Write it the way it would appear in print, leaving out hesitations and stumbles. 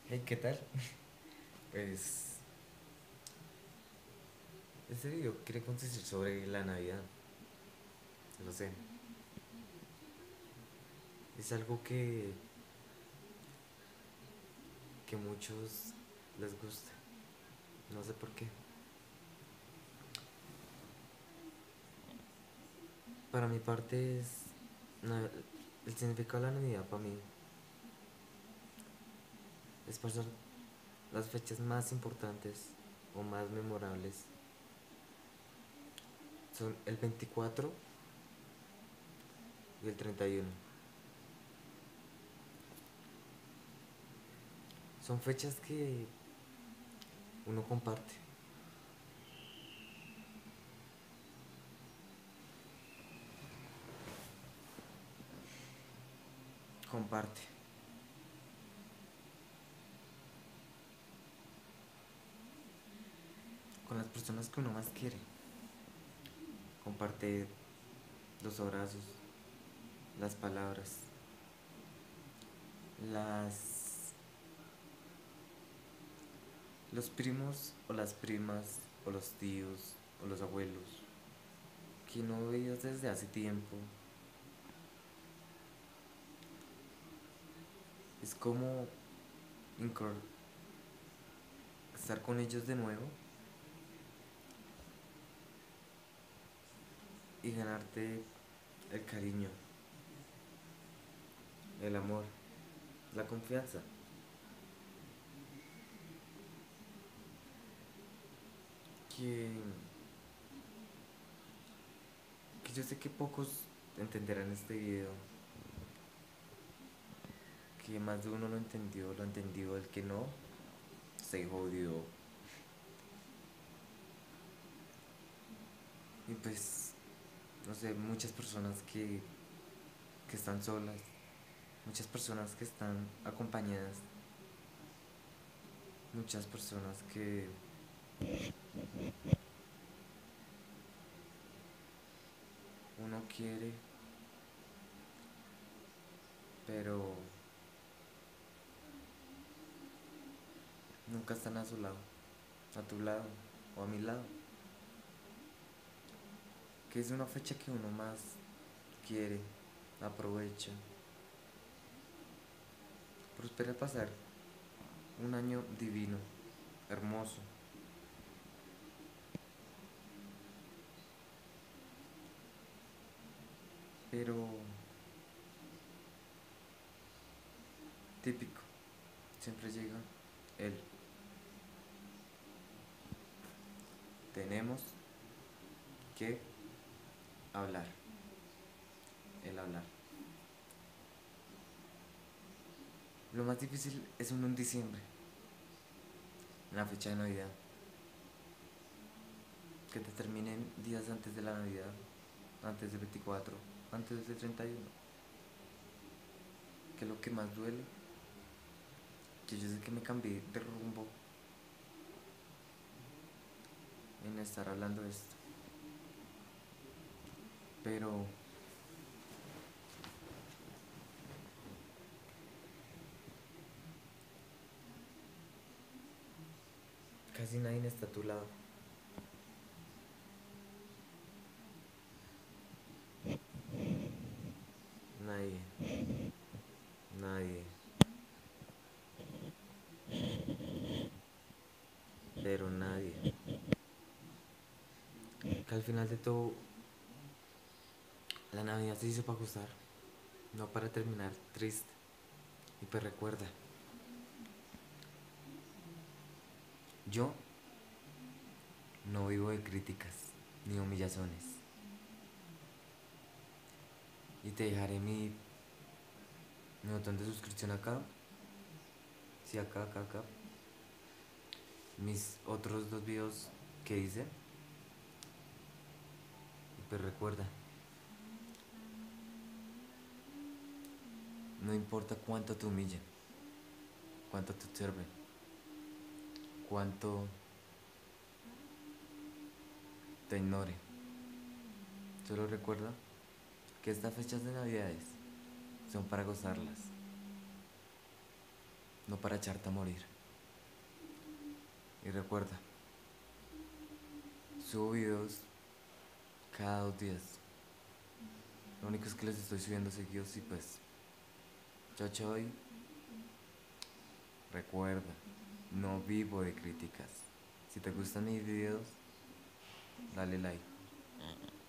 Hey, ¿qué tal? Pues este video quiere consistir sobre la Navidad. No sé, es algo que muchos les gusta. No sé por qué. Para mi parte el significado de la Navidad para mí es pasar las fechas más importantes o más memorables. Son el 24 y el 31. Son fechas que uno comparte. Comparte con las personas que uno más quiere. Comparte los abrazos, las palabras, las los primos o las primas o los tíos o los abuelos que no veías desde hace tiempo. Es como estar con ellos de nuevo y ganarte el cariño, el amor, la confianza. Que, que yo sé que pocos entenderán este video, que más de uno lo entendió, el que no, se jodió. Y pues, no sé, muchas personas que están solas, muchas personas que están acompañadas, muchas personas que uno quiere, pero nunca están a su lado, a tu lado o a mi lado. Que es una fecha que uno más quiere, aprovecha, pero espera pasar un año divino, hermoso, pero típico. Siempre llega el tenemos que hablar, el hablar. Lo más difícil es uno en diciembre, en la fecha de Navidad, que te terminen días antes de la Navidad, antes del 24, antes del 31, que es lo que más duele, que yo sé que me cambié de rumbo en estar hablando de esto, pero casi nadie está a tu lado, nadie, nadie, pero nadie. Que al final de todo, la Navidad se hizo para gustar, no para terminar triste. Y pues recuerda, yo no vivo de críticas ni humillaciones. Y te dejaré mi botón de suscripción acá, sí, acá, acá, acá. Mis otros dos videos que hice. Y pues recuerda, no importa cuánto te humillen, cuánto te observen, cuánto te ignore. Solo recuerda que estas fechas de Navidades son para gozarlas, no para echarte a morir. Y recuerda, subo videos cada 2 días. Lo único es que les estoy subiendo seguidos y pues, chao y recuerda, no vivo de críticas. Si te gustan mis videos, dale like.